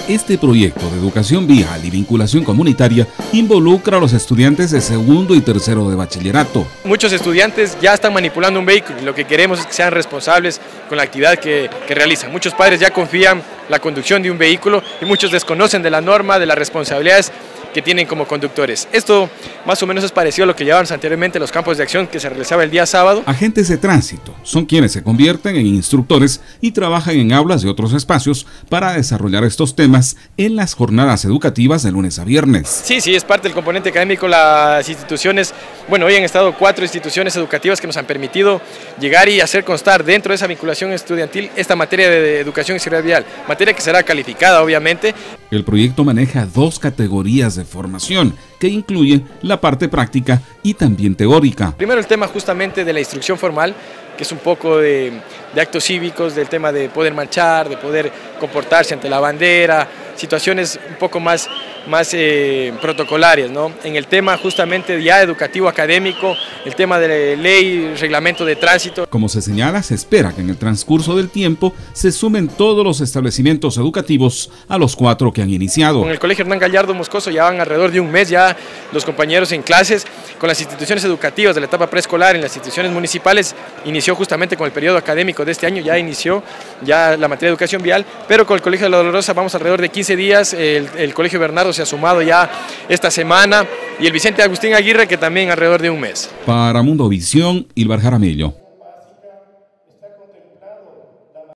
Este proyecto de educación vial y vinculación comunitaria involucra a los estudiantes de segundo y tercero de bachillerato. Muchos estudiantes ya están manipulando un vehículo y lo que queremos es que sean responsables con la actividad que realizan. Muchos padres ya confían la conducción de un vehículo y muchos desconocen de la norma, de las responsabilidades que tienen como conductores. Esto más o menos es parecido a lo que llevaban anteriormente los campos de acción que se realizaba el día sábado. Agentes de tránsito son quienes se convierten en instructores y trabajan en aulas de otros espacios para desarrollar estos temas en las jornadas educativas de lunes a viernes. Sí, es parte del componente académico. Las instituciones, bueno, hoy han estado 4 instituciones educativas que nos han permitido llegar y hacer constar dentro de esa vinculación estudiantil esta materia de educación y seguridad vial, materia que será calificada obviamente. El proyecto maneja 2 categorías de formación que incluyen la parte práctica y también teórica. Primero el tema justamente de la instrucción formal, que es un poco de actos cívicos, del tema de poder marchar, de poder comportarse ante la bandera, situaciones un poco más protocolarias, ¿no? En el tema justamente ya educativo académico, el tema de ley, reglamento de tránsito. Como se señala, se espera que en el transcurso del tiempo se sumen todos los establecimientos educativos a los 4 que han iniciado. Con el Colegio Hernán Gallardo Moscoso ya van alrededor de un mes ya los compañeros en clases. Con las instituciones educativas de la etapa preescolar en las instituciones municipales inició justamente con el periodo académico de este año, ya inició ya la materia de educación vial, pero con el Colegio de la Dolorosa vamos alrededor de 15 días, el Colegio Bernardo se ha sumado ya esta semana y el Vicente Agustín Aguirre que también alrededor de un mes. Para Mundo Visión, Ilvar Jaramillo.